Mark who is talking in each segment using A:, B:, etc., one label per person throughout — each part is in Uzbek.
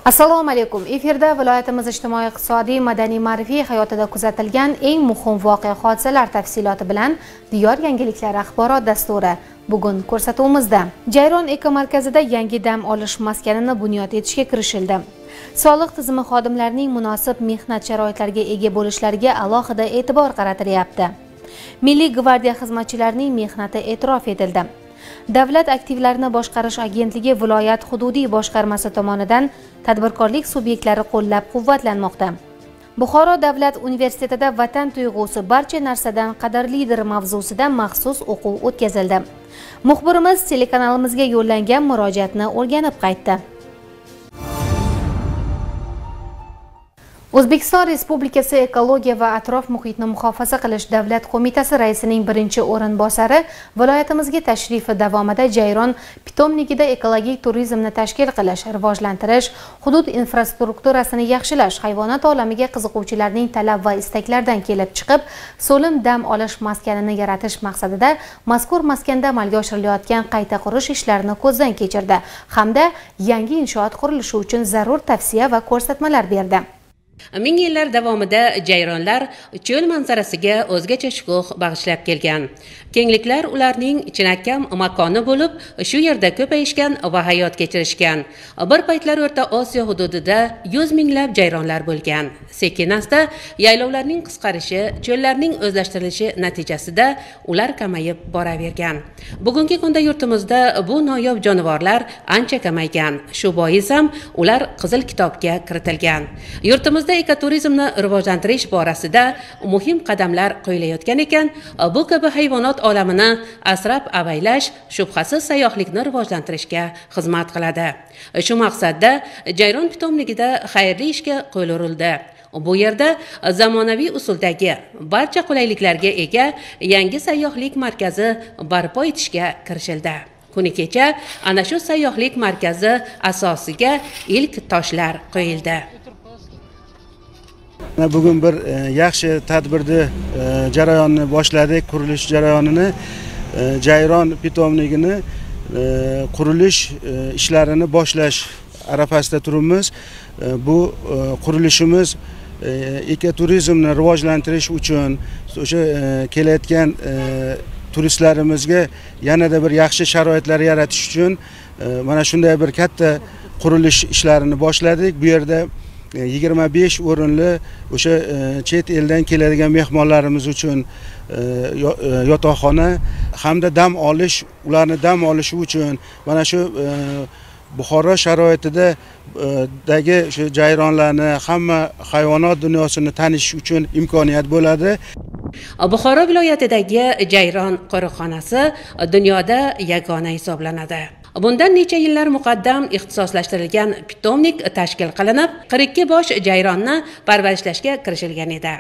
A: Assalomu alaykum. Efirda viloyatimiz ijtimoiy-iqtisodiy, madaniy-ma'rifiy hayotida kuzatilgan eng muhim voqea hodisalar tafsiloti bilan Diyor yangiliklari axborot dasturi. Bugun ko'rsatuvimizda Jayron ekomarkazida yangi dam olish maskanini bunyod etishga kirishildi. Soliq tizimi xodimlarining munosib mehnat sharoitlariga ega bo'lishlariga alohida e'tibor qaratilyapti. Milliy gvardiya xizmatchilarining mehnati e'tirof etildi. Davlat aktivlarini boshqarish agentligi viloyat hududiy boshqarmasi tomonidan tadbirkorlik subyektlari qo'llab-quvvatlanmoqda. Buxoro davlat universitetida vatan tuyg'usi barcha narsadan qadrlidir mavzusida maxsus o'quv o'tkazildi. Muxbirimiz telekanalimizga yo'llangan murojaatni o'rganib qaytdi. O'zbekiston Respublikasi Ekologiya va atrof muhitni muhofaza qilish davlat qo'mitasi raisining birinchi o'rinbosari viloyatimizga tashrifi davomida Jayron pitomligida ekologik turizmni tashkil qilish, rivojlantirish, hudud infrastrukturasini yaxshilash, hayvonot olamiga qiziquvchilarning talab va istaklaridan kelib chiqib, so'lim dam olish maskanini yaratish maqsadida mazkur maskanda amalga oshirilayotgan qayta qurish ishlarini ko'zdan kechirdi hamda yangi inshoot qurilishi uchun zarur tavsiya va ko'rsatmalar berdi.
B: Ming yillar davomida jayronlar cho'l manzarasiga o'zgacha shukuh bag'ishlab kelgan. Kengliklar ularning chinakam makoni bo'lib, shu yerda ko'payishgan va hayot kechirishgan. Bir paytlar O'rta Osiyo hududida 100 minglab jayronlar bo'lgan. Sekin-asta yaylovlarning qisqarishi, cho'llarning o'zlashtirilishi natijasida ular kamayib boravergan. Bugungi kunda yurtimizda bu noyob jonivorlar ancha kamaygan. Shu bois ham ular Qizil kitobga kiritilgan. Yurtimizda ekoturizmni rivojlantirish borasida muhim qadamlar qo'yilayotgan ekan, bu kabi hayvonot olamini asrab-avaylash shubhasiz sayyohlikni rivojlantirishga xizmat qiladi. Shu maqsadda Jayron pitomligida xayrli ishga qo'l urildi. Bu yerda zamonaviy usuldagi barcha qulayliklarga ega yangi sayyohlik markazi barpo etishga kirishildi. Kuni kecha ana shu sayyohlik markazi asosiga ilk toshlar qo'yildi.
C: Bugun bir yaxshi tadbirni jarayonni boshladik, qurilish jarayonini, Jayron pitomligini qurilish ishlarini boshlash arafasida turibmiz. Bu qurilishimiz ekoturizmni rivojlantirish uchun, o'sha kelayotgan turistlarimizga yanada bir yaxshi sharoitlar yaratish uchun mana shunday bir katta qurilish ishlarini boshladik. Bu yerda 25 o'rinli o'sha chet eldan keladigan mehmonlarimiz uchun yotoqxona hamda dam olish, ularni dam olishi uchun mana shu Buxoro sharoitida dagi shu jayronlarni, hamma hayvonot dunyosini tanish uchun imkoniyat bo'ladi.
B: Buxoro viloyatidagi Jayron qo'riqxonasi dunyoda yagona hisoblanadi. Bundan necha yillar muqaddam ixtisoslashtirilgan pitomnik tashkil qilinib, 42 bosh jayronni parvarishlashga kirishilgan edi.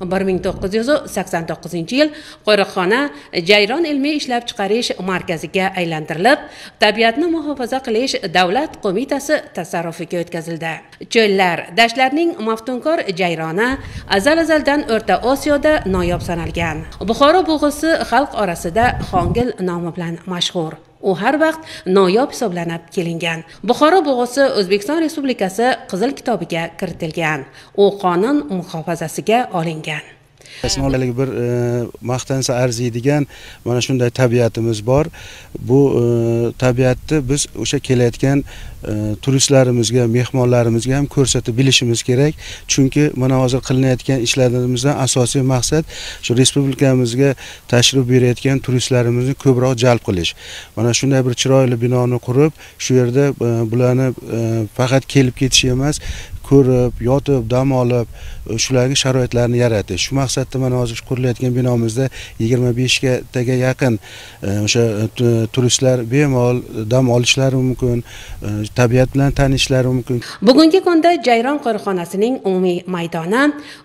B: 1989-yil qo'riqxona Jayron ilmiy ishlab chiqarish markaziga aylantirilib, tabiatni muhofaza qilish davlat qo'mitasi tasarrufiga o'tkazildi. Cho'llar, dashtlarning maftunkor jayroni azal-azaldan O'rta Osiyoda noyob sanalgan. Buxoro bug'usi xalq orasida Xongil nomi bilan mashhur. U har vaqt noyob hisoblanib kelingan. Buxoro bug'usi O'zbekiston Respublikasi Qizil kitobiga kiritilgan. U qonun muhofazasiga olingan.
C: Esnolalik bir maqtansa arziydigan mana shunday tabiatimiz bor. Bu tabiatni biz o'sha kelayotgan turistlarimizga, mehmonlarimizga ham ko'rsatib bilishimiz kerak. Chunki mana hozir qilinayotgan ishlarimizdan asosiy maqsad shu respublikamizga tashrif buyurayotgan turistlarimizni ko'proq jalb qilish. Mana shunday bir chiroyli binoni qurib, shu yerda bularni faqat kelib ketish emas, ko'rib, yotib, dam olib, shularga sharoitlarni yaratish. Shu maqsadda mana hozir qurilayotgan binomizda 25 taga yaqin o'sha turistlar bemalol dam olishlari mumkin, tabiat bilan tanishlari mumkin.
B: Bugungi kunda Jayron qo'riqxonasining umumiy maydoni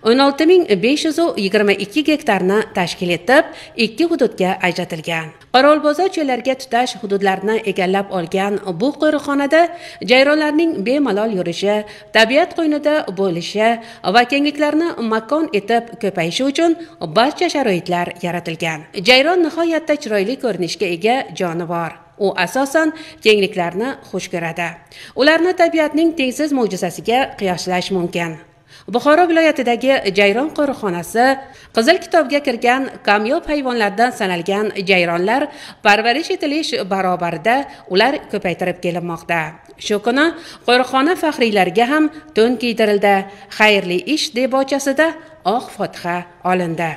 B: 16522 gektarni tashkil etib, 2 hududga ajratilgan. Qoraqalpog'iston cho'llarga tutash hududlarini egallab olgan bu qo'riqxonada jayronlarning bemalol yurishi, tabiat qo'ynida bo'lishi va kengliklarni makon etib ko'payishi uchun barcha sharoitlar yaratilgan. Jayron nihoyatda chiroyli ko'rinishga ega jonivor. U asosan kengliklarni xush ko'radi. Ularni tabiatning tengsiz mo'jizasiga qiyoslash mumkin. Buxoro viloyatidagi jayron qo'riqxonasi Qizil kitobga kirgan kamyob hayvonlardan sanalgan jayronlar parvarish etilish barobarida ular ko'paytirib kelinmoqda. Shu kuni qo'riqxona faxriylariga ham to'n kiydirildi. Xayrli ish debochasida oq fotiha olindi.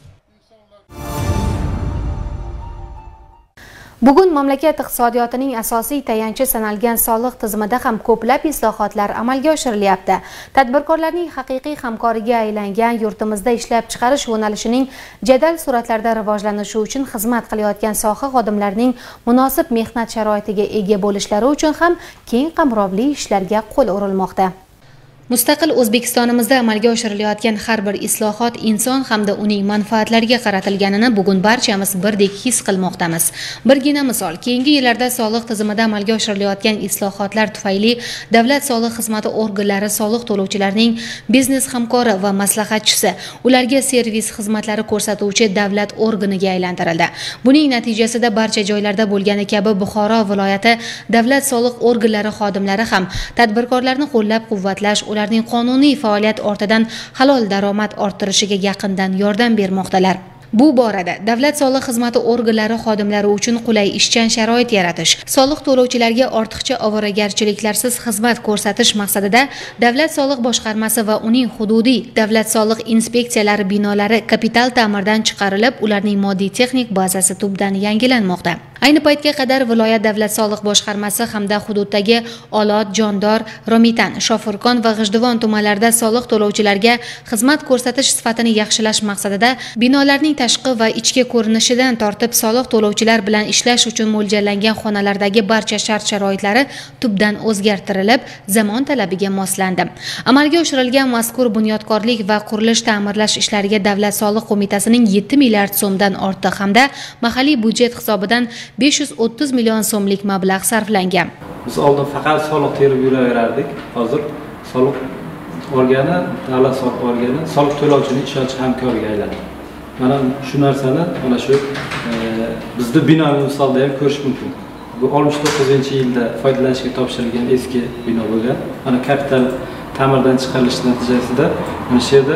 A: Bugun mamlakat iqtisodiyotining asosiy tayanchi sanalgan soliq tizimida ham ko'plab islohotlar amalga oshirilyapti. Tadbirkorlarning haqiqiy hamkoriga aylangan yurtimizda ishlab chiqarish yo'nalishining jadal sur'atlarda rivojlanishi uchun xizmat qilayotgan soha xodimlarining munosib mehnat sharoitiga ega bo'lishlari uchun ham keng qamrovli ishlarga qo'l urilmoqda. Mustaqil O'zbekistonimizda amalga oshirilayotgan har bir islohot inson hamda uning manfaatlariga qaratilganini bugun barchamiz birdek his qilmoqdamiz. Birgina misol, keyingi yillarda soliq tizimida amalga oshirilayotgan islohotlar tufayli davlat soliq xizmati organlari soliq to'lovchilarining biznes hamkori va maslahatchisi, ularga servis xizmatlari ko'rsatuvchi davlat organiga aylantirildi. Buning natijasida barcha joylarda bo'lgani kabi Buxoro viloyati davlat soliq organlari xodimlari ham tadbirkorlarni qo'llab-quvvatlash, ularning qonuniy faoliyat ortidan halol daromad orttirishiga yaqindan yordam bermoqdalar. Bu borada davlat soliq xizmati organlari xodimlari uchun qulay ishchan sharoit yaratish, soliq to'lovchilarga ortiqcha ovoragarchiliklarsiz xizmat ko'rsatish maqsadida davlat soliq boshqarmasi va uning hududiy davlat soliq inspeksiyalari binolari kapital ta'mirdan chiqarilib, ularning moddiy texnik bazasi tubdan yangilanmoqda. Ayni paytga qadar viloyat davlat soliq boshqarmasi hamda hududdagi Olot, Jondor, Romitan, Shofirkon va G'ijduvon tumanlarida soliq to'lovchilarga xizmat ko'rsatish sifatini yaxshilash maqsadida binolarning tashqi va ichki ko'rinishidan tortib soliq to'lovchilar bilan ishlash uchun mo'ljallangan xonalardagi barcha shart-sharoitlari tubdan o'zgartirilib, zamon talabiga moslandi. Amalga oshirilgan mazkur bunyodkorlik va qurilish ta'mirlash ishlariga Davlat soliq qo'mitasining 7 milliard so'mdan ortiq hamda mahalliy byudjet hisobidan 530 million so'mlik mablag' sarflangan.
D: Biz oldin faqat soliq terib yuraverardik. Hozir soliq organi, davlat soliq organi soliq to'lovchining ishonch hamkoriga aylandi. Mana shu narsani mana shu bizda binoni misolda ham ko'rish mumkin. Bu 69-yilda foydalanishga topshirilgan eski bino bo'lgan. Mana kapital ta'mirdan chiqarilish natijasida mana shu yerda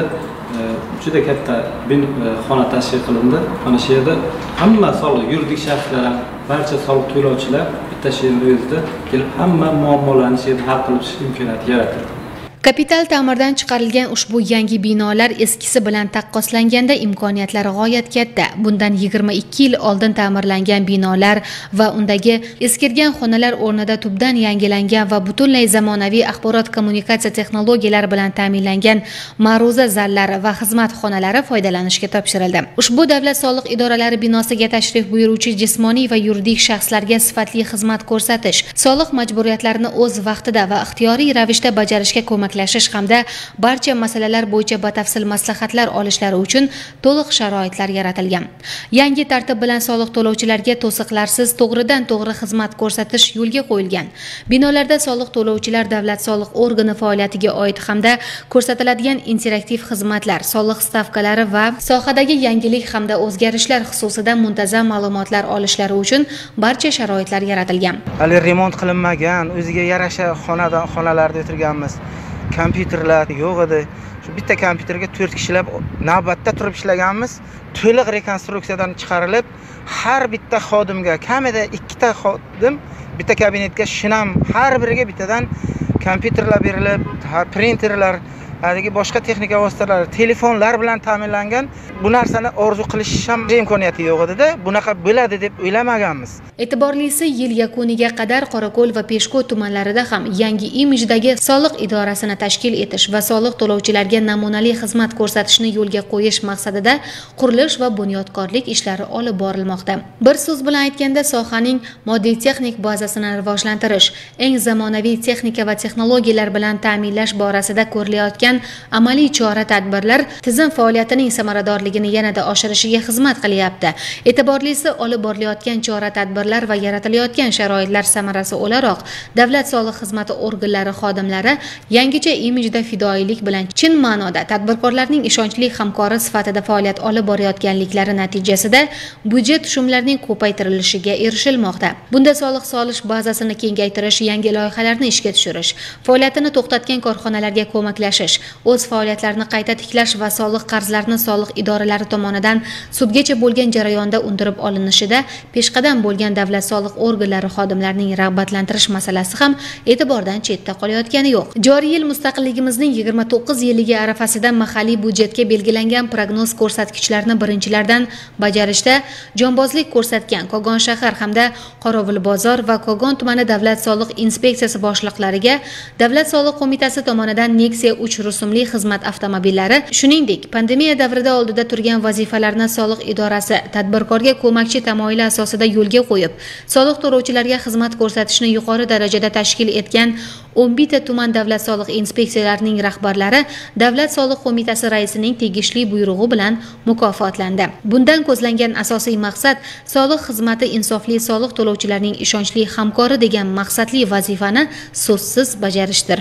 D: juda katta xona tashkil qilindi. Mana shu yerda hamma soliq yuridik shaxslar ham barcha soliq to'lovchilar bitta yerda o'zida kelib hamma muammolarni shu yerda hal qilish imkoniyati yaratildi.
A: Kapital ta'mirdan chiqarilgan ushbu yangi binolar eskisi bilan taqqoslanganda imkoniyatlari g'oyat katta. Bundan 22 yil oldin ta'mirlangan binolar va undagi eskirgan xonalar o'rnida tubdan yangilangan va butunlay zamonaviy axborot kommunikatsiya texnologiyalari bilan ta'minlangan ma'ruza zallari va xizmat xonalari foydalanishga topshirildi. Ushbu davlat soliq idoralari binosiga tashrif buyuruvchi jismoniy va yuridik shaxslarga sifatli xizmat ko'rsatish, soliq majburiyatlarini o'z vaqtida va ixtiyoriy ravishda bajarishga ko'mak hamda barcha masalalar bo'yicha batafsil maslahatlar olishlari uchun to'liq sharoitlar yaratilgan. Yangi tartib bilan soliq to'lovchilarga to'siqlarsiz to'g'ridan-to'g'ri xizmat ko'rsatish yo'lga qo'yilgan. Binolarda soliq to'lovchilar davlat soliq organi faoliyatiga oid hamda ko'rsatiladigan interaktiv xizmatlar, soliq stavkalari va sohadagi yangilik hamda o'zgarishlar xususida muntazam ma'lumotlar olishlari uchun barcha sharoitlar yaratilgan.
E: Hali remont qilinmagan, o'ziga yarasha xonalarda o'tirganmiz. Kompyuterlar yo'q edi. Shu bitta kompyuterga 4 kishilab navbatda turib ishlaganmiz. To'liq rekonstruksiyadan chiqarilib, har bitta xodimga kamida 2 ta xodim bitta kabinetga shinam har biriga bittadan kompyuterlar berilib, printerlar, adagi boshqa texnika vositalari, telefonlar bilan ta'minlangan. Bu narsani orzu qilish ham imkoniyati yo'q edi-da, bunaqa bo'ladi deb o'ylamaganmiz.
A: E'tiborlisi, yil yakuniga qadar Qorako'l va Peshku tumanlarida ham yangi imejdagi soliq idorasini tashkil etish va soliq to'lovchilarga namunali xizmat ko'rsatishni yo'lga qo'yish maqsadida qurilish va bunyodkorlik ishlari olib borilmoqda. Bir so'z bilan aytganda, sohaning moddiy texnik bazasini rivojlantirish, eng zamonaviy texnika va texnologiyalar bilan ta'minlash borasida ko'rilayotgan ko'rilayotgan amaliy chora-tadbirlar tizim faoliyatining samaradorligini yanada oshirishiga xizmat qilyapti. E'tiborlisi, olib borilayotgan chora-tadbirlar va yaratilayotgan sharoitlar samarasi o'laroq davlat soliq xizmati organlari xodimlari yangicha imijda fidoyilik bilan chin ma'noda tadbirkorlarning ishonchli hamkori sifatida faoliyat olib borayotganliklari natijasida budjet tushumlarining ko'paytirilishiga erishilmoqda. Bunda soliq solish bazasini kengaytirish, yangi loyihalarni ishga tushirish, faoliyatini to'xtatgan korxonalarga ko'maklashish, o'z faoliyatlarini qayta tiklash va soliq qarzlarini soliq idoralari tomonidan sudgacha bo'lgan jarayonda undirib olinishida peshqadam bo'lgan davlat soliq organlari xodimlarining rag'batlantirish masalasi ham e'tibordan chetda qolayotgani yo'q. Joriy yil mustaqilligimizning 29 yilligi arafasida mahalliy budjetga belgilangan prognoz ko'rsatkichlarini birinchilardan bajarishda jonbozlik ko'rsatgan Kogon shahar hamda Qorovulbozor va Kogon tumani davlat soliq inspeksiyasi boshliqlariga Davlat soliq qo'mitasi tomonidan Nexia 3 rusumli xizmat avtomobillari, shuningdek, pandemiya davrida oldida turgan vazifalarni soliq idorasi tadbirkorga ko'makchi tamoyili asosida yo'lga qo'yib, soliq to'lovchilarga xizmat ko'rsatishni yuqori darajada tashkil etgan 11 ta tuman davlat soliq inspeksiyalarining rahbarlari Davlat soliq qo'mitasi raisining tegishli buyrug'i bilan mukofotlandi. Bundan ko'zlangan asosiy maqsad soliq xizmati insofli soliq to'lovchilarning ishonchli hamkori degan maqsadli vazifani so'zsiz bajarishdir.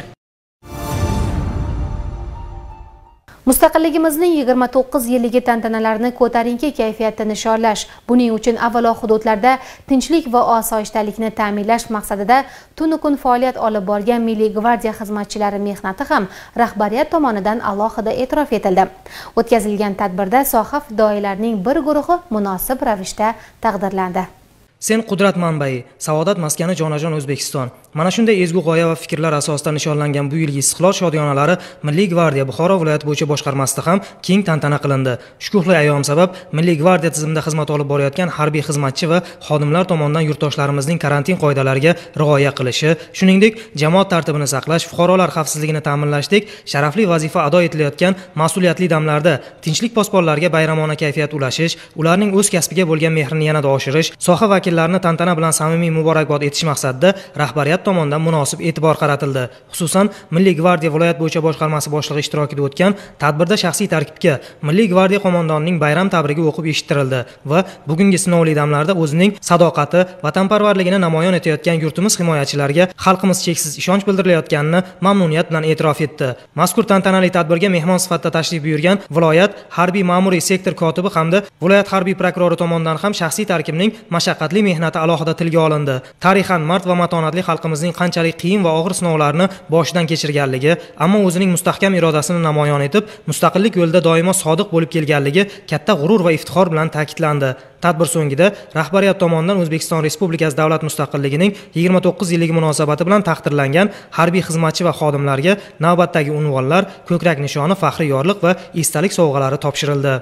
A: Mustaqilligimizning 29 yilligi tantanalarini ko'tarinki kayfiyatda nishonlash, buning uchun avvalo hududlarda tinchlik va osoyishtalikni ta'minlash maqsadida tunu kun faoliyat olib borgan Milliy gvardiya xizmatchilari mehnati ham rahbariyat tomonidan alohida e'tirof etildi. O'tkazilgan tadbirda soha fidoyilarining bir guruhi munosib ravishda taqdirlandi.
F: Sen qudrat manbai, saodat maskani jonajon O'zbekiston. Mana shunday ezgu g'oya va fikrlar asosida nishonlangan bu yilgi istiqlol shodiyonalari Milliy gvardiya Buxoro viloyati bo'yicha boshqarmasida ham keng tantana qilindi. Shukuhli ayyom sabab Milliy gvardiya tizimida xizmat olib borayotgan harbiy xizmatchi va xodimlar tomonidan yurtdoshlarimizning karantin qoidalariga rioya qilishi, shuningdek, jamoat tartibini saqlash, fuqarolar xavfsizligini ta'minlashdek sharafli vazifa ado etilayotgan mas'uliyatli damlarda tinchlik posbonlariga bayramona kayfiyat ulashish, ularning o'z kasbiga bo'lgan mehrini yanada oshirish, soha vakillarini tantana bilan samimiy muborakbod etish maqsadida rahbariyat tomonidan munosib e'tibor qaratildi. Xususan, Milliy gvardiya viloyat bo'yicha boshqarmasi boshlig'i ishtirokida o'tgan tadbirda shaxsiy tarkibga Milliy gvardiya qo'mondonining bayram tabrigi o'qib eshittirildi va bugungi sinovli damlarda o'zining sadoqati, vatanparvarligini namoyon etayotgan yurtimiz himoyachilariga xalqimiz cheksiz ishonch bildirilayotganini mamnuniyat bilan e'tirof etdi. Mazkur tantanali tadbirga mehmon sifatida tashrif buyurgan viloyat harbiy ma'muriy sektor kotibi hamda viloyat harbiy prokurori tomonidan ham shaxsiy tarkibning mashaqqatli mehnati alohida tilga olindi. Tarixan mard va matonatli xalqimizning qanchalik qiyin va og'ir sinovlarni boshidan kechirganligi, ammo o'zining mustahkam irodasini namoyon etib, mustaqillik yo'lida doimo sodiq bo'lib kelganligi katta g'urur va iftixor bilan ta'kidlandi. Tadbir so'ngida rahbariyat tomonidan O'zbekiston Respublikasi davlat mustaqilligining 29 yilligi munosabati bilan taqdirlangan harbiy xizmatchi va xodimlarga navbatdagi unvonlar, ko'krak nishoni, faxriy yorliq va esdalik sovg'alari topshirildi.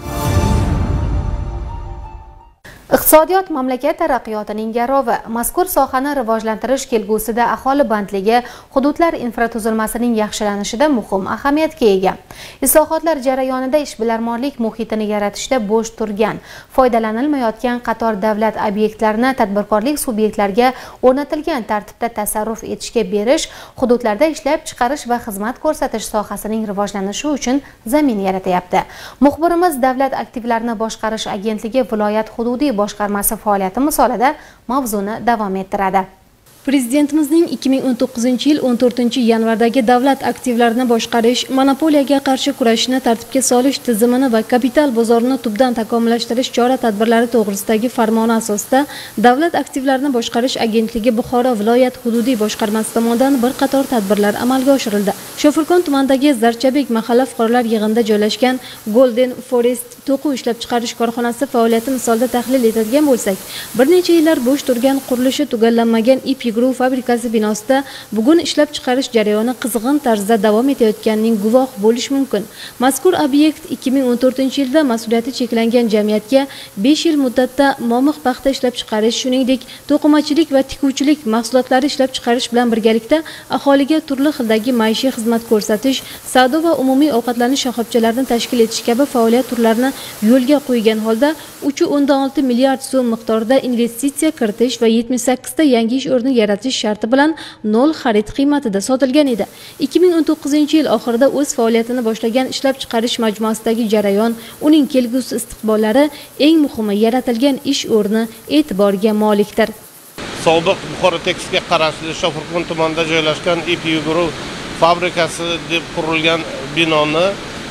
A: Iqtisodiyot mamlakat taraqqiyotining garovi. Mazkur sohani rivojlantirish kelgusida aholi bandligi, hududlar infratuzilmasining yaxshilanishida muhim ahamiyatga ega. Islohotlar jarayonida ishbilarmonlik muhitini yaratishda bo'sh turgan, foydalanilmayotgan qator davlat obyektlarini tadbirkorlik subyektlariga o'rnatilgan tartibda tasarruf etishga berish, hududlarda ishlab chiqarish va xizmat ko'rsatish sohasining rivojlanishi uchun zamin yaratyapti. Muxbirimiz Davlat aktivlarini boshqarish agentligi viloyat hududiy boshqarmasi faoliyati misolida mavzuni davom ettiradi.
G: Prezidentimizning 2019 yil 14 yanvardagi davlat aktivlarini boshqarish, monopoliyaga qarshi kurashishni tartibga solish tizimini va kapital bozorini tubdan takomillashtirish chora-tadbirlari to'g'risidagi farmoni asosida Davlat aktivlarini boshqarish agentligi Buxoro viloyat hududiy boshqarmasi tomonidan bir qator tadbirlar amalga oshirildi. Shofirkon tumanidagi Zarchabek mahalla fuqarolar yig'inida joylashgan Golden Forest to'quv ishlab chiqarish korxonasi faoliyati misolida tahlil etadigan bo'lsak, bir necha yillar bo'sh turgan, qurilishi tugallanmagan ip yig'ruv fabrikasi binosida bugun ishlab chiqarish jarayoni qizg'in tarzda davom etayotganining guvoh bo'lish mumkin. Mazkur obyekt 2014-yilda mas'uliyati cheklangan jamiyatga 5 yil muddatda momiq paxta ishlab chiqarish, shuningdek to'qimachilik va tikuvchilik mahsulotlari ishlab chiqarish bilan birgalikda aholiga turli xildagi maishiy xizmat ko'rsatish, savdo va umumiy ovqatlanish shoxobchalarini tashkil etish kabi faoliyat turlarini yo'lga qo'ygan holda 3.16 milliard so'm miqdorida investitsiya kiritish va 78 ta yangi ish o'rni yaratish sharti bilan 0 xarid qiymatida sotilgan edi. 2019-yil oxirida o'z faoliyatini boshlagan ishlab chiqarish majmuasidagi jarayon, uning kelgusi istiqbollari, eng muhimi yaratilgan ish o'rni e'tiborga molikdir.
H: Sobiq Buxoro Tekisga qarashli Shofirkon tumanida joylashgan ip yuguru fabrikasi deb qurilgan binoni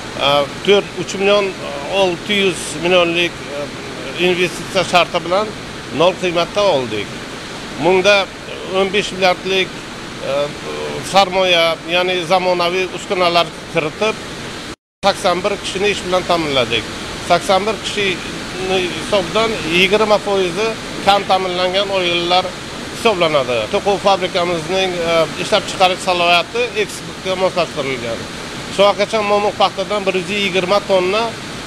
H: 3 million 600 millionlik investitsiya sharti bilan 0 qiymatda oldik. Bunda 15 milliardlik sarmoya, ya'ni zamonaviy uskunalar kiritib 81 kishini ish bilan ta'minladik. 81 kishi hisobdan 20% kam ta'minlangan oilalar hisoblanadi. To'quv fabrikamizning ishlab chiqarish salohiyati eksportga moslashtirilgan. Shu vaqtgacha mo'min paxtadan 120 tonna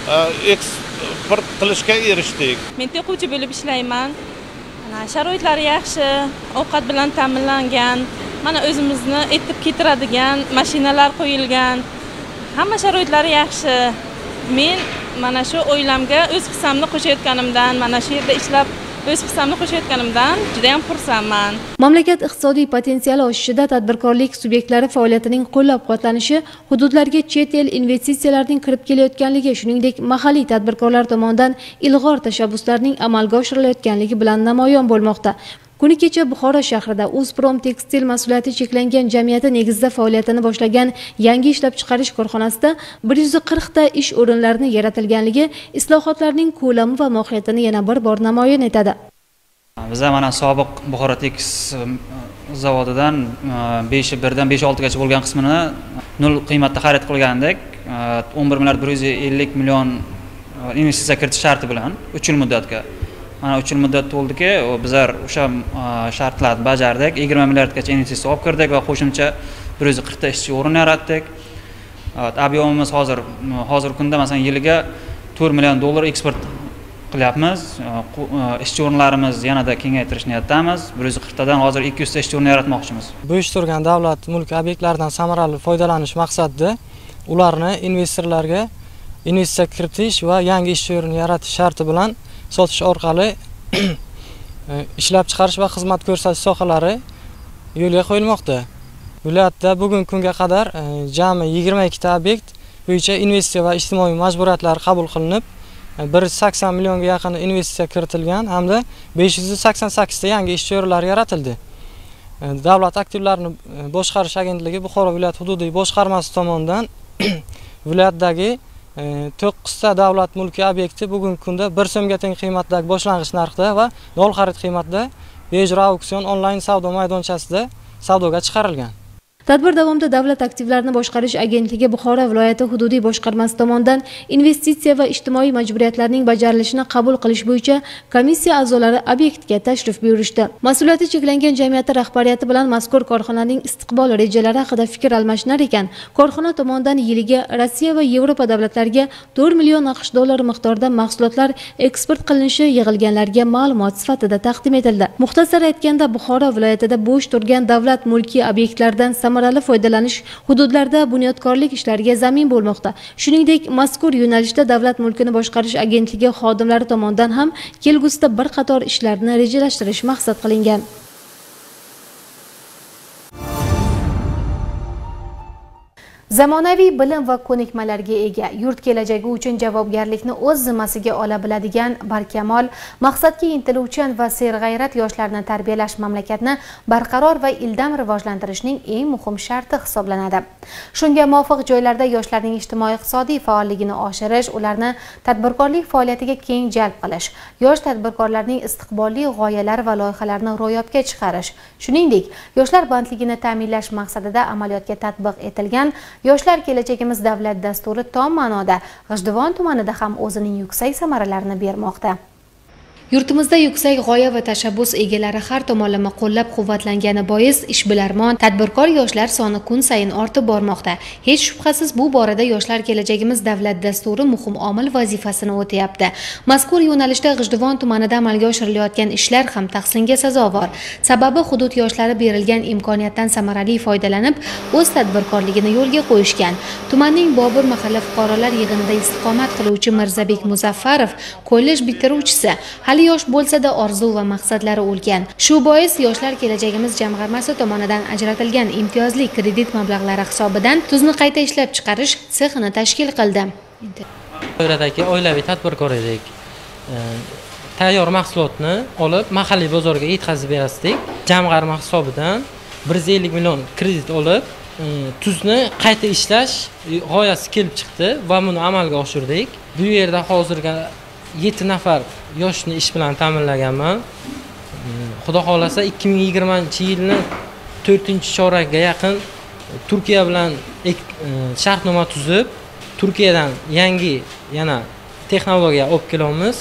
H: eksport qilishga erishdik.
I: Men to'quvchi bo'lib ishlayman. Sharoitlari yaxshi, ovqat bilan ta'minlangan, mana o'zimizni etib ketiradigan mashinalar qo'yilgan. Hamma sharoitlari yaxshi. Men mana shu oilamga o'z hissamni qo'shayotganimdan, mana shu yerda ishlab o'z hissamni qo'shayotganimdan juda ham xursandman.
G: Mamlakat iqtisodiy potensiali oshishida tadbirkorlik subyektlari faoliyatining qo'llab-quvvatlanishi, hududlarga chet el investitsiyalarining kirib kelayotganligi, shuningdek mahalliy tadbirkorlar tomonidan ilg'or tashabbuslarning amalga oshirilayotganligi bilan namoyon bo'lmoqda. Kuni kecha Buxoro shahrida O'zprom tekstil mas'uliyati cheklangan jamiyati negizida faoliyatini boshlagan yangi ishlab chiqarish korxonasida 140 ta ish o'rinlarini yaratilganligi islohotlarning ko'lami va mohiyatini yana bir bor namoyon etadi.
J: Biz mana sobiq Buxoro tekis zavodidan 5-1dan 5-6 gacha bo'lgan qismini 0 qiymatda xarid qilgandik. 11 milliard 150 million investitsiya kiritish sharti bilan 3 yil muddatga. Mana 3 yil muddat to'ldiki, bizlar o'sha shartlarni bajardik. 20 milliardgacha investitsiya olib kirdik va qo'shimcha 140 ta ishchi o'rin yaratdik. Ob'yomimiz hozirgi kunda masalan yiliga 4 million dollar eksport qilyapmiz. Ishchi o'rinlarimiz yanada kengaytirish niyatdamiz. 140 tadan hozir 200 ta ishchi o'rni yaratmoqchimiz.
K: Bo'sh turgan davlat mulk obyektlaridan samarali foydalanish maqsadida ularni investorlarga investitsiya kiritish va yangi ish o'rni yaratish sharti bilan sotish orqali ishlab chiqarish va xizmat ko'rsatish sohalari yo'lga qo'yilmoqda. Viloyatda bugungi kunga qadar jami 22 ta obyekt bo'yicha investitsiya va ijtimoiy majburiyatlar qabul qilinib, 180 millionga yaqin investitsiya kiritilgan hamda 588 ta yangi ish o'rinlari yaratildi. Davlat aktivlarini boshqarish agentligi Buxoro viloyat hududiy boshqarmasi tomonidan viloyatdagi 9 ta davlat mulki obyekti bugungi kunda 1 so'mga teng qiymatdagi boshlang'ich narxda va 0 xarid qiymatda bejro auksion onlayn savdo maydonchasida savdoga chiqarilgan.
G: Tadbir davomida Davlat aktivlarini boshqarish agentligi Buxoro viloyati hududiy boshqarmasi tomonidan investitsiya va ijtimoiy majburiyatlarning bajarilishini qabul qilish bo'yicha komissiya a'zolari obyektga tashrif buyurishdi. Mas'uliyati cheklangan jamiyati rahbariyati bilan mazkur korxonaning istiqbol rejalari haqida fikr almashinar ekan, korxona tomonidan yiliga Rossiya va Yevropa davlatlariga 4 million AQSh dollari miqdorida mahsulotlar eksport qilinishi yig'ilganlarga ma'lumot sifatida taqdim etildi. Muxtasar aytganda, Buxoro viloyatida bo'sh turgan davlat mulkiy obyektlardan samarali foydalanish hududlarda bunyodkorlik ishlariga zamin bo'lmoqda. Shuningdek, mazkur yo'nalishda davlat mulkini boshqarish agentligi xodimlari tomonidan ham kelgusida bir qator ishlarni rejalashtirish maqsad qilingan.
A: Zamonaviy bilim va ko'nikmalarga ega, yurt kelajagi uchun javobgarlikni o'z zimmasiga ola biladigan, barkamol, maqsadga intiluvchan va serg'ayrat yoshlarni tarbiyalash mamlakatni barqaror va ildam rivojlantirishning eng muhim sharti hisoblanadi. Shunga muvofiq joylarda yoshlarning ijtimoiy-iqtisodiy faolligini oshirish, ularni tadbirkorlik faoliyatiga keng jalb qilish, yosh tadbirkorlarning istiqbolli g'oyalari va loyihalarini ro'yobga chiqarish, shuningdek, yoshlar bandligini ta'minlash maqsadida amaliyotga tatbiq etilgan Yoshlar kelajagimiz davlat dasturi tom ma'noda G'ijduvon tumanida ham o'zining yuksak samaralarini bermoqda. Yurtimizda yuksak g'oya va tashabbus egalari har tomonlama qo'llab-quvvatlangani bois ishbilarmon, tadbirkor yoshlar soni kun sayin ortib bormoqda. Hech shubhasiz bu borada yoshlar kelajagimiz davlat dasturi muhim omil vazifasini o'tayapti. Mazkur yo'nalishda G'ijduvon tumanida amalga oshirilayotgan ishlar ham tahsinga sazovor. Sababi hudud yoshlari berilgan imkoniyatdan samarali foydalanib, o'z tadbirkorligini yo'lga qo'yishgan. Tumanning Bobur mahalla fuqarolar yig'inida istiqomat qiluvchi Mirzabek Muzaffarov kollej bitiruvchisi, hali yosh bo'lsa-da orzu va maqsadlari ulkan. Shu bois yoshlar kelajagimiz jamg'armasi tomonidan ajratilgan imtiyozli kredit mablag'lari hisobidan tuzni qayta ishlab chiqarish sexini tashkil qildi.
K: Doiradagi oilaviy tadbirkor edik. Tayyor mahsulotni olib mahalliy bozorga yetkazib berasdik. Jamg'arma hisobidan 150 million kredit olib, tuzni qayta ishlash g'oyasi kelib chiqdi va buni amalga oshirdik. Bu yerda hozirga 7 nafar yoshni ish bilan ta'minlaganman. Xudo xolasa 2020-yilni 4-chorakga yaqin Turkiya bilan shartnoma tuzib, Turkiyadan yangi yana texnologiya olib kelamiz.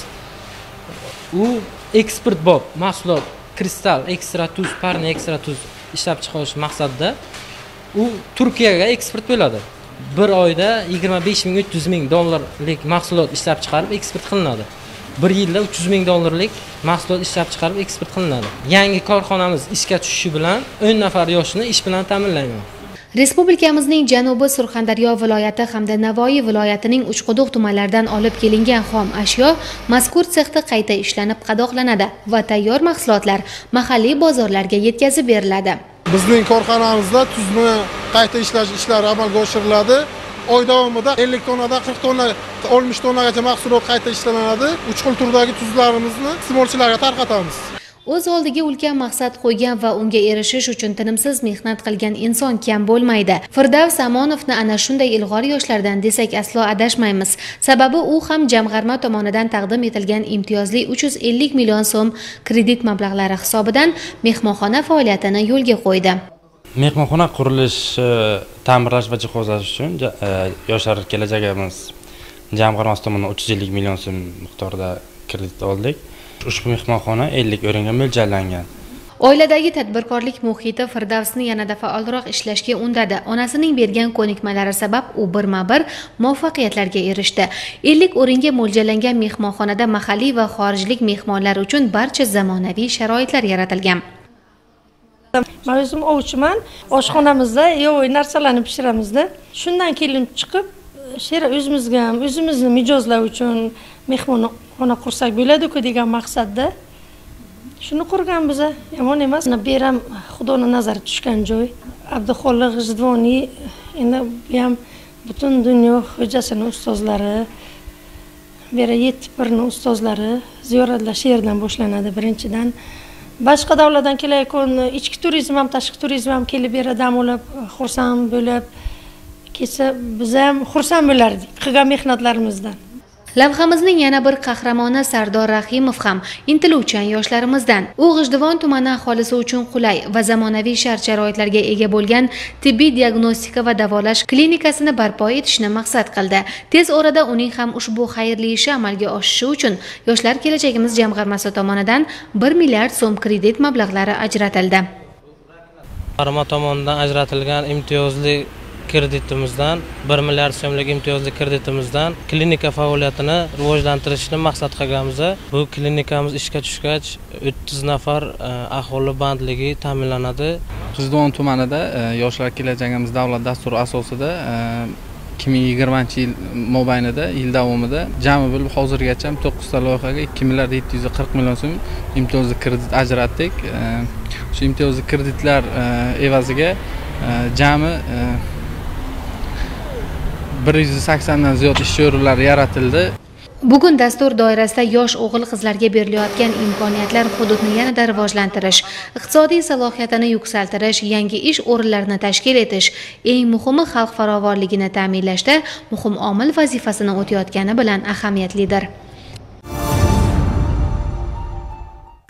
K: U eksport bob mahsulot kristal ekstra tuz, parni ekstra tuz ishlab chiqarish maqsadida u Turkiyaga eksport bo'ladi. Bir oyda 25 ming $30 ming mahsulot ishlab chiqarib eksport qilinadi. Bir yilda 300 ming $lik mahsulot ishlab chiqarib eksport qilinadi. Yangi korxonamiz ishga tushishi bilan 10 nafar yoshni ish bilan ta'minlayman.
A: Respublikamizning Janubiy Surxondaryo viloyati hamda Navoiy viloyatining Uchquduq tumanlaridan olib kelingan xom ashyo mazkur sexda qayta ishlanib qadoqlanadi va tayyor mahsulotlar mahalliy bozorlarga yetkazib beriladi.
L: Bizning korxonamizda tuzni qayta ishlash ishlari amalga oshiriladi. Oy davomida 50 tonnadan 40 tonna, 60 tonnagacha mahsulot qayta ishlanadi. 3 xil turdagi tuzlarimizni iste'molchilarga tarqatamiz.
A: O'z oldiga ulkan maqsad qo'ygan va unga erishish uchun tinimsiz mehnat qilgan inson kam bo'lmaydi. Firdavs Amonovni ana shunday ilg'or yoshlardan desak aslo adashmaymiz. Sababi u ham jamg'arma tomonidan taqdim etilgan imtiyozli 350 million so'm kredit mablag'lari hisobidan mehmonxona faoliyatini yo'lga qo'ydi.
M: Mehmonxona qurilish, ta'mirlash va jihozlash uchun yoshlar kelajagimiz jamg'armasi tomonidan 350 million so'm miqdorida kredit oldik. Ushbu mehmonxona 50 o'ringa mo'ljallangan.
A: Oiladagi tadbirkorlik muhiti Firdavsni yanada faolroq ishlashga undadi. Onasining bergan ko'nikmalari sabab u birma-bir muvaffaqiyatlarga erishdi. 50 o'ringa mo'ljallangan mehmonxonada mahalliy va xorijlik mehmonlar uchun barcha zamonaviy sharoitlar yaratilgan.
N: Men o'zim ovchiman. Oshxonamizda yo'q narsalarni pishiramizda. Shundan kelib chiqib, shera o'zimizga ham o'zimizni mijozlar uchun mehmonxona qursak bo'ladi-ku degan maqsadda shuni qurgan biz. Yomon emas. Bu ham Xudoning nazari tushgan joy. Abduxoliq G'ijduvoniy endi bu ham butun dunyo xo'jasining ustozlari, bera 71 ustozlari ziyoratlar sherdan boshlanadi birinchidan. Boshqa davlatdan kelayotgan ichki turizm ham, tashqi turizm ham kelib beradi, dam olib, xursand bo'lib kelsa, biz ham xursand bo'lardik qilgan mehnatlarimizdan.
A: Lavhamizning yana bir qahramoni Sardor Rahimov ham intiluvchan yoshlarimizdan. U G'ijduvon tumani aholisi uchun qulay va zamonaviy shart-sharoitlarga ega bo'lgan tibbiy diagnostika va davolash klinikasini barpo etishni maqsad qildi. Tez orada uning ham ushbu xayrli ishi amalga oshishi uchun Yoshlar kelajagimiz jamg'armasi tomonidan 1 milliard so'm kredit mablag'lari ajratildi.
K: Jamg'arma tomonidan ajratilgan imtiyozli kreditimizdan 1 milliard so'mlik imtiyozli kreditimizdan klinika faoliyatini rivojlantirishni maqsad qilganmiz. Bu klinikamiz ishga tushgach 30 nafar aholi bandligi ta'minlanadi.
O: G'ijduvon tumanida Yoshlar kelajagimiz davlat dasturi asosida 2020-yil mobaynida yil davomida jami bo'lib hozirgacha 9 ta loyihaga 2 milliard 740 million so'm imtiyozli kredit ajratdik. Shu imtiyozli kreditlar evaziga jami 180 dan ziyod ish o'rinlari yaratildi.
A: Bugun dastur doirasida yosh o'g'il-qizlarga berilayotgan imkoniyatlar hududni yanada rivojlantirish, iqtisodiy salohiyatini yuksaltirish, yangi ish o'rinlarini tashkil etish, eng muhimi xalq farovonligini ta'minlashda muhim omil vazifasini o'tayotgani bilan ahamiyatlidir.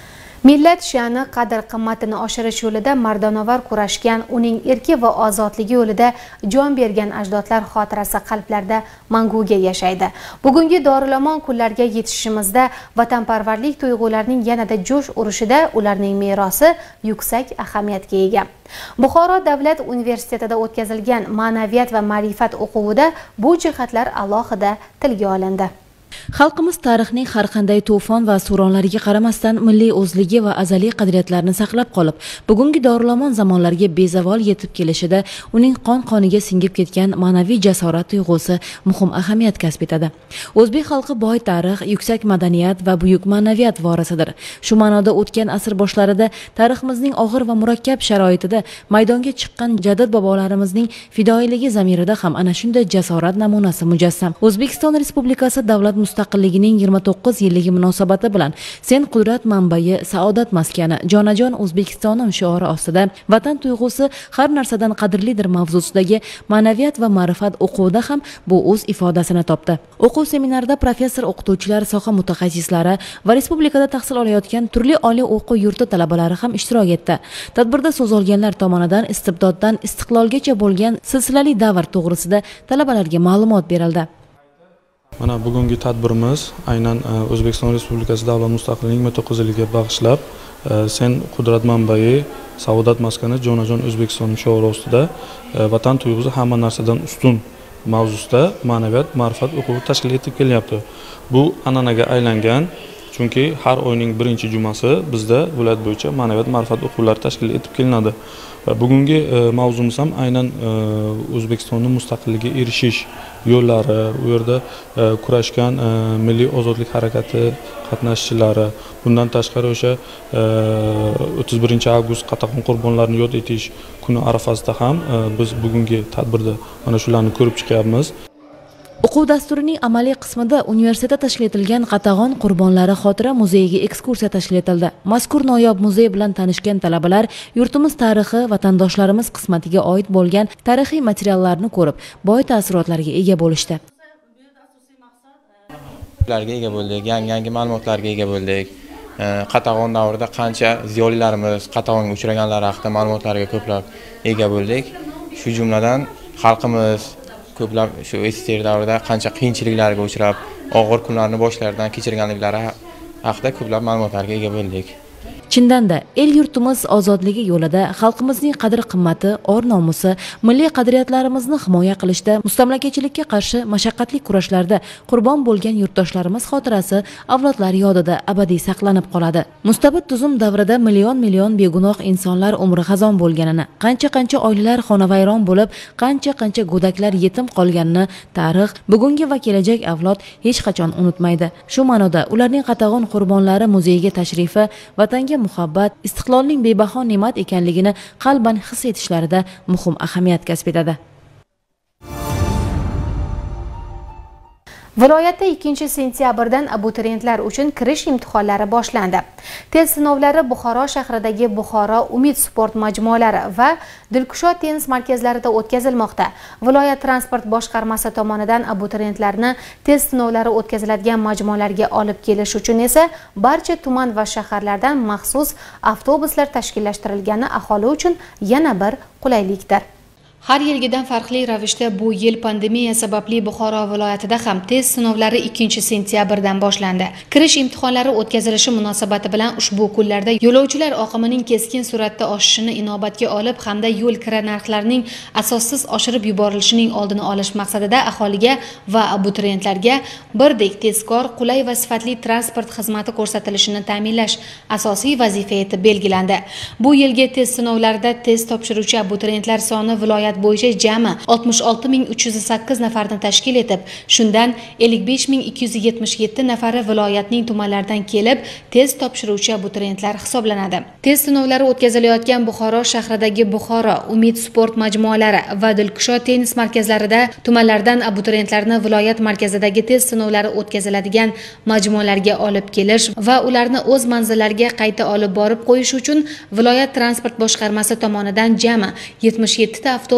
A: Millat sha'ni qadr-qimmatini oshirish yo'lida mardonavar kurashgan, uning erki va ozodligi yo'lida jon bergan ajdodlar xotirasi qalblarda manguga yashaydi. Bugungi dorilamon kunlarga yetishishimizda vatanparvarlik tuyg'ularining yanada jo'sh urishida ularning merosi yuksak ahamiyatga ega. Buxoro davlat universitetida o'tkazilgan ma'naviyat va ma'rifat o'quvida bu jihatlar alohida tilga olindi.
P: Xalqimiz tarixning har qanday to'fon va suronlariga qaramasdan milliy o'zligi va azaliy qadriyatlarini saqlab qolib, bugungi dorilamon zamonlarga bezavol yetib kelishida uning qon-qoniga singib ketgan ma'naviy jasorat tuyg'usi muhim ahamiyat kasb etadi. O'zbek xalqi boy tarix, yuksak madaniyat va buyuk ma'naviyat vorisidir. Shu ma'noda o'tgan asr boshlarida tariximizning og'ir va murakkab sharoitida maydonga chiqqan jadid bobolarimizning fidoyiligi zamirida ham ana shunday jasorat namunasi mujassam. O'zbekiston Respublikasi davlat mustaqilligining 29 yilligi munosabati bilan "Sen qudrat manbai, saodat maskani, jonajon O'zbekistonim" shiori ostida vatan tuyg'usi har narsadan qadrlidir mavzusidagi ma'naviyat va ma'rifat o'quvida ham bu o'z ifodasini topdi. O'quv seminarida professor, o'qituvchilar, soha mutaxassislari va respublikada tahsil olayotgan turli oliy o'quv yurti talabalari ham ishtirok etdi. Tadbirda so'z olganlar tomonidan istibdoddan istiqlolgacha bo'lgan silsilali davr to'g'risida talabalarga ma'lumot berildi.
Q: Mana bugungi tadbirimiz aynan O'zbekiston Respublikasi davlat mustaqilligining 29 yiliga bag'ishlab "Sen qudrat manbai, saodat maskani, jonajon O'zbekiston" shiori ostida vatan tuyg'usi hamma narsadan ustun mavzusida ma'naviyat, ma'rifat o'quvi tashkil etib kelyapti. Bu an'anaga aylangan, chunki har oyning birinchi jumasi bizda viloyat bo'yicha ma'naviyat, ma'rifat o'quvlari tashkil etib kelinadi. Va bugungi mavzumiz ham aynan O'zbekistonning mustaqilligiga erishish yo'llari, u yerda kurashgan milliy ozodlik harakati qatnashchilari, bundan tashqari o'sha 31 avgust Qatag'on qurbonlarini yod etish kuni arafasida ham biz bugungi tadbirda mana shularni ko'rib chiqyapmiz.
P: O'quv dasturining amaliy qismida universitetda tashkil etilgan Qatag'on qurbonlari xotira muzeyiga ekskursiya tashkil etildi. Mazkur noyob muzey bilan tanishgan talabalar yurtimiz tarixi, vatandoshlarimiz qismatiga oid bo'lgan tarixiy materiallarni ko'rib, boy taassurotlarga ega bo'lishdi.
R: Ega bo'ldik, yangi ma'lumotlarga ega bo'ldik. Qatag'on davrida qancha ziyolilarimiz Qatag'onga uchraganlari haqida ma'lumotlarga ko'plab ega bo'ldik. Shu jumladan xalqimiz ko'plab shu SSR davrida qancha qiyinchiliklarga uchrab, og'ir kunlarni boshlaridan kechirganliklari haqida ko'plab ma'lumotlarga ega bo'ldik.
P: Chindanda el yurtimiz ozodligi yo'lida xalqimizning qadr-qimmati, or-nomusi, milliy qadriyatlarimizni himoya qilishda mustamlakachilikka qarshi mashaqqatli kurashlarda qurbon bo'lgan yurtdoshlarimiz xotirasi avlodlar yodida abadiy saqlanib qoladi. Mustabid tuzum davrida million begunoh insonlar umri xazon bo'lganini, qancha oilalar xonavayron bo'lib, qancha go'daklar yetim qolganini tarix, bugungi va kelajak avlod hech qachon unutmaydi. Shu ma'noda ularning Qatag'on qurbonlari muzeyiga tashrifi vatanga muhabbat, istiqlolning bebaho ne'mat ekanligini qalban his etishlarida muhim ahamiyat kasb etadi.
A: Viloyatda 2-sentyabrdan abituriyentlar uchun kirish imtihonlari boshlandi. Test sinovlari Buxoro shahridagi Buxoro Umid sport majmualari va Dilkusho tennis markazlarida o'tkazilmoqda. Viloyat transport boshqarmasi tomonidan abituriyentlarni test sinovlari o'tkaziladigan majmualarga olib kelish uchun esa barcha tuman va shaharlardan maxsus avtobuslar tashkillashtirilgani aholi uchun yana bir qulaylikdir. Har yilgidan farqli ravishda bu yil pandemiya sababli Buxoro viloyatida ham test sinovlari 2-sentyabrdan boshlandi. Kirish imtihonlari o'tkazilishi munosabati bilan ushbu kunlarda yo'lovchilar oqimining keskin suratda oshishini inobatga olib hamda yo'l kira narxlarining asossiz oshirib yuborilishining oldini olish maqsadida aholiga va abituriyentlarga birdek tezkor, qulay va sifatli transport xizmati ko'rsatilishini ta'minlash asosiy vazifa etib belgilandi. Bu yilgi test sinovlarida test topshiruvchi abituriyentlar soni viloyat bo'yicha jami 66.308 nafarni tashkil etib, shundan 55.277 nafari viloyatning tumanlaridan kelib, test topshiruvchi abituriyentlar hisoblanadi. Test sinovlari o'tkazilayotgan Buxoro shahridagi Buxoro Umid sport majmualari va Dilkusho tennis markazlarida tumanlardan abituriyentlarni viloyat markazidagi test sinovlari o'tkaziladigan majmualarga olib kelish va ularni o'z manzillariga qayta olib borib qo'yish uchun viloyat transport boshqarmasi tomonidan jami 77 ta avtobus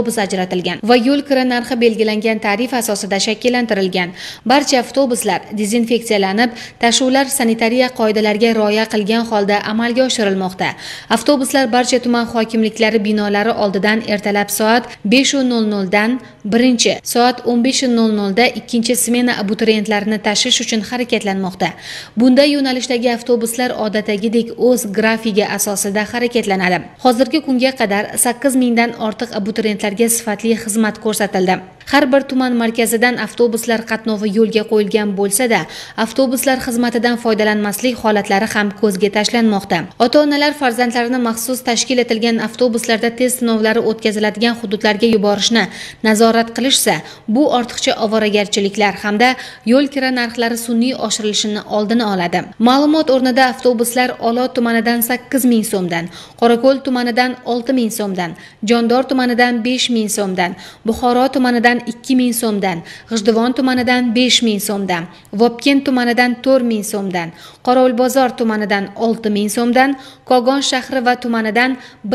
A: avtobus ajratilgan va yo'l kira narxi belgilangan tarif asosida shakllantirilgan. Barcha avtobuslar dezinfeksiyalanib, tashuvlar sanitariya qoidalariga rioya qilgan holda amalga oshirilmoqda. Avtobuslar barcha tuman hokimliklari binolari oldidan ertalab soat 5:00 dan birinchi, soat 15:00 da ikkinchi smena abituriyentlarni tashish uchun harakatlanmoqda. Bunda yo'nalishdagi avtobuslar odatdagidek o'z grafigi asosida harakatlanadi. Hozirgi kunga qadar 8000 dan ortiq abituriyentlarga sifatli xizmat ko'rsatildi. Har bir tuman markazidan avtobuslar qatnovi yo'lga qo'yilgan bo'lsa-da, avtobuslar xizmatidan foydalanmaslik holatlari ham ko'zga tashlanmoqda. Ota-onalar farzandlarini maxsus tashkil etilgan avtobuslarda test sinovlari o'tkaziladigan hududlarga yuborishni nazorat qilishsa, bu ortiqcha ovoragarchiliklar hamda yo'l kira narxlari sun'iy oshirilishini oldini oladi. Ma'lumot o'rnida avtobuslar Olot tumanidan 8000 so'mdan, Qorako'l tumanidan 6000 so'mdan, Jondor tumanidan 5000 so'mdan, Buxoro tumanidan 2000 so'mdan, G'ijduvon tumanidan 5000 so'mdan, Vobkent tumanidan 4000 so'mdan, Qorovulbozor tumanidan 6000 so'mdan, Kogon shahri va tumanidan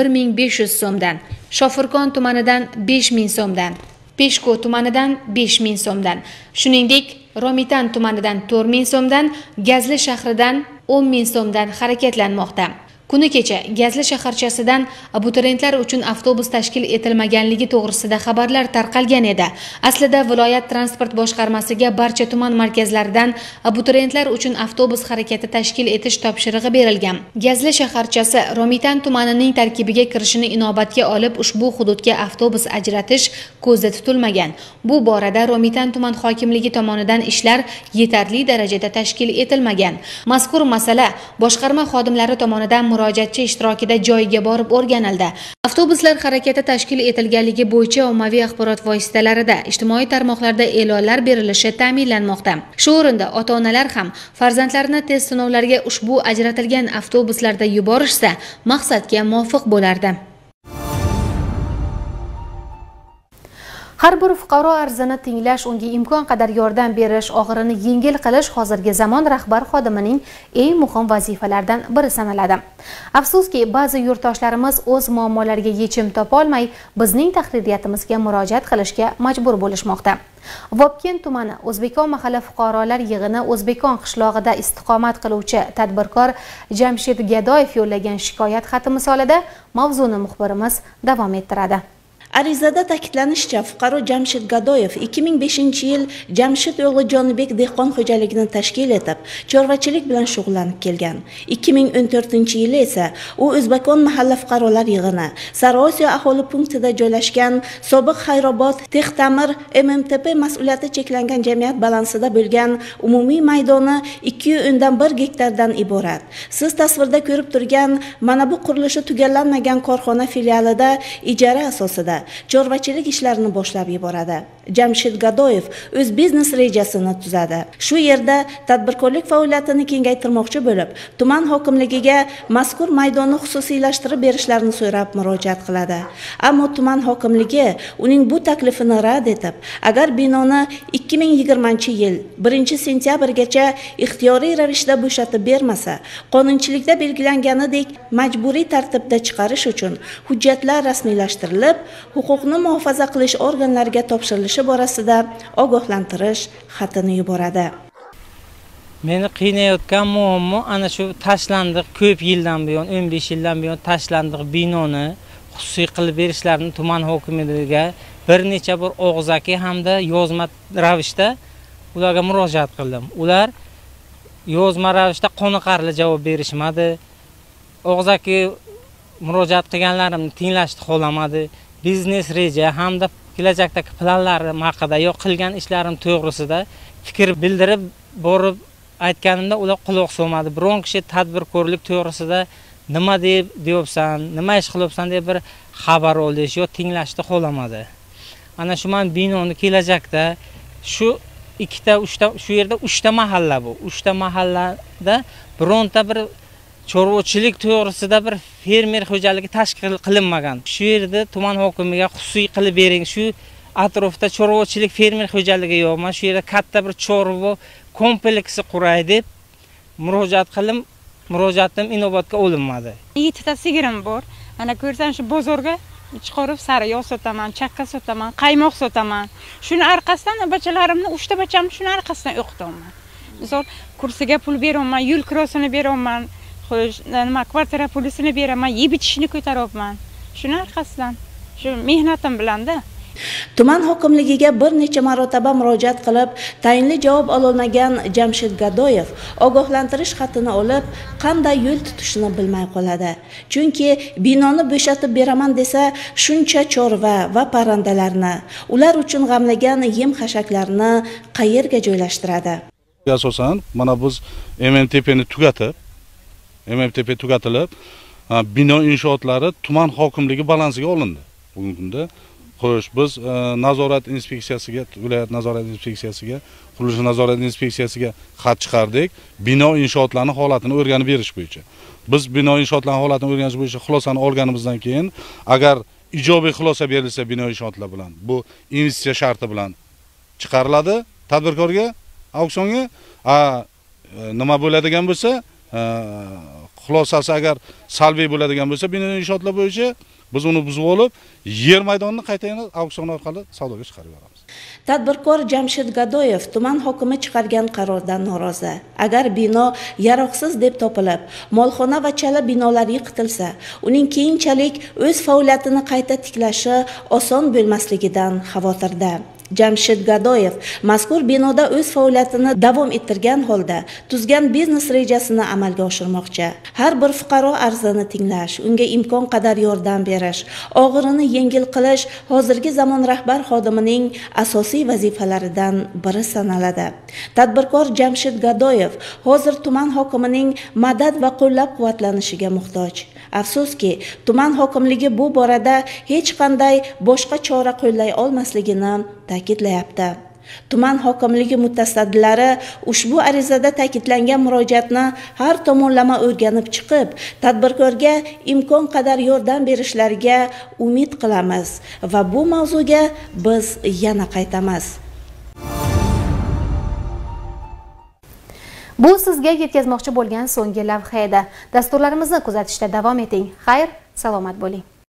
A: 1500 so'mdan, Shofirkon tumanidan 5000 so'mdan, Peshko tumanidan 5000 so'mdan, shuningdek Romitan tumanidan 4000 so'mdan, Gazli shahridan 10000 so'mdan harakatlanmoqda. Kuni kecha Gazli shaharchasidan abituriyentlar uchun avtobus tashkil etilmaganligi to'g'risida xabarlar tarqalgan edi. Aslida viloyat transport boshqarmasiga barcha tuman markazlaridan abituriyentlar uchun avtobus harakati tashkil etish topshirig'i berilgan. Gazli shaharchasi Romitan tumanining tarkibiga kirishini inobatga olib ushbu hududga avtobus ajratish ko'zda tutilmagan. Bu borada Romitan tuman hokimligi tomonidan ishlar yetarli darajada tashkil etilmagan. Mazkur masala boshqarma xodimlari tomonidan murojaatchi ishtirokida joyiga borib o'rganildi. Avtobuslar harakati tashkil etilganligi bo'yicha ommaviy axborot vositalarida, ijtimoiy tarmoqlarda e'lonlar berilishi ta'minlanmoqda. Shu o'rinda ota-onalar ham farzandlarini test sinovlariga ushbu ajratilgan avtobuslarda yuborishsa, maqsadga muvofiq bo'lardi. Har bir fuqaro arzini tinglash, unga imkon qadar yordam berish, og'irini yengil qilish hozirgi zamon rahbar xodimining eng muhim vazifalaridan biri sanaladi. Afsuski, ba'zi yurtdoshlarimiz o'z muammolariga yechim topa olmay, bizning tahririyatimizga murojaat qilishga majbur bo'lishmoqda. Vobkent tumani O'zbekon mahalla fuqarolar yig'ini O'zbekon qishlog'ida istiqomat qiluvchi tadbirkor Jamshid Gadoyev yo'llagan shikoyat xati misolida mavzuni muxbirimiz davom ettiradi.
S: Arizada ta'kidlanishicha, fuqaro Jamshid Gadoyev 2005-yil Jamshid o'g'li Jonibek dehqon xo'jaligini tashkil etib, chorvachilik bilan shug'ullanib kelgan. 2014-yili esa u O'zbekon mahalla fuqarolar yig'ini Sariosiyo aholi punktida joylashgan sobiq Xayrobod Textamir MMTP mas'uliyati cheklangan jamiyat balansida bo'lgan umumiy maydoni 210 gektardan iborat. Siz tasvirda ko'rib turgan mana bu qurilishi tugallanmagan korxona filialida ijara asosida chorvachilik ishlarini boshlab yuboradi. Jamshid Gadoyev o'z biznes rejasini tuzadi. Shu yerda tadbirkorlik faoliyatini kengaytirmoqchi bo'lib, tuman hokimligiga mazkur maydonni xususiylashtirib berishlarini so'rab murojaat qiladi. Ammo tuman hokimligi uning bu taklifini rad etib, agar binoni 2020-yil 1-sentyabrgacha ixtiyoriy ravishda bo'shatib bermasa, qonunchilikda belgilanganidek majburiy tartibda chiqarish uchun hujjatlar rasmiylashtirilib, huquqni muhofaza qilish organlariga topshirilishi borasida ogohlantirish xatini yuboradi.
T: Meni qiynayotgan muammo ana shu tashlandiq ko'p yildan buyon, 15 yildan buyon tashlandiq binoni xususiy qilib berishlarini tuman hokimligiga bir necha bor og'zaki hamda yozma ravishda ularga murojaat qildim. Ular yozma ravishda qoniqarli javob berishmadi. Og'zaki murojaat qilganlarimni tinglashni xohlamadi. Biznes reja hamda kelajakdagi planlarim haqida yo'q qilgan ishlarim to'g'risida fikr bildirib borib aytganimda ular quloq solmadi. Biron kishi tadbirkorlik to'g'risida nima deyapsan, nima ish qilyapsan deb bir xabar olish yo tinglashni xohlamadi. Ana shu men binoni kelajakda shu shu yerda 3 ta mahalla bu. 3 ta mahallada bironta bir chorvachilik to'g'risida bir fermer xo'jaligi tashkil qilinmagan. Shu yerda tuman hokimiga xususiy qilib bering. Shu atrofda chorvachilik fermer xo'jaligi yo'q. Men shu yerda katta bir chorva kompleksi quray deb murojaat qildim. Murojaatim inobatga olinmadi.
U: 7 ta sigirim bor. Ana ko'rsan shu bozorga chiqarib sariyog' sotaman, chaqqa sotaman, qaymoq sotaman. Shuni orqasidan bachalarimni 3 ta bachamni shuni orqasidan o'qityapman. Misol kursiga pul beraman, yo'l kirosini beraman, xo'sh, nima kvartira pulisini beraman, yeb ichishni ko'taryapman. Shuni orqasidan, shu mehnatim bilan-da.
S: Tuman hokimligiga bir necha marotaba murojaat qilib, tayinli javob ololmagan Jamshid Gadoyev ogohlantirish xatini olib, qanday yo'l tutishni bilmay qoladi. Chunki binoni bo'shatib beraman desa, shuncha chorva va parrandalarni, ular uchun g'amlagan yem-xashaklarni qayerga joylashtiradi?
V: Asosan, mana biz MMTPni MMTP tugatilib, bino inshootlari tuman hokimligi balansiga olindi. Bugungi kunda xo'sh, biz nazorat inspeksiyasiga, viloyat nazorat inspeksiyasiga, qurilish nazorat inspeksiyasiga xat chiqardik. Bino inshootlarning holatini o'rganib berish bo'yicha. Biz bino inshootlarning holatini o'rganish bo'yicha xulosani olganimizdan keyin, agar ijobiy xulosa berilsa bino inshootlar bilan, bu investitsiya sharti bilan chiqariladi tadbirkorga, auksionga. Nima bo'ladigan bo'lsa, xulosasi agar salbiy bo'ladigan bo'lsa, bino inshootlar bo'yicha biz uni buzib olib, yer maydonini qayta yana auksion orqali savdoga chiqarib beramiz.
S: Tadbirkor Jamshid Gadoyev tuman hokimi chiqargan qarordan norozi. Agar bino yaroqsiz deb topilib, molxona va chala binolar yiqitilsa, uning keyinchalik o'z faoliyatini qayta tiklashi oson bo'lmasligidan xavotirda. Jamshid Gadoyev mazkur binoda o'z faoliyatini davom ettirgan holda tuzgan biznes rejasini amalga oshirmoqchi. Har bir fuqaro arzini tinglash, unga imkon qadar yordam berish, og'irini yengil qilish hozirgi zamon rahbar xodimining asosiy vazifalaridan biri sanaladi. Tadbirkor Jamshid Gadoyev hozir tuman hokimining madad va qo'llab-quvvatlanishiga muhtoj. Afsuski, tuman hokimligi bu borada hech qanday boshqa chora qo'llay olmasligini ta'kidlayapti. Tuman hokimligi mutasaddilari ushbu arizada ta'kidlangan murojaatni har tomonlama o'rganib chiqib, tadbirkorga imkon qadar yordam berishlariga umid qilamiz va bu mavzuga biz yana qaytamiz.
A: Bu sizga yetkazmoqchi bo'lgan so'nggi lavha edi. Dasturlarimizni kuzatishda davom eting. Xayr, salomat bo'ling.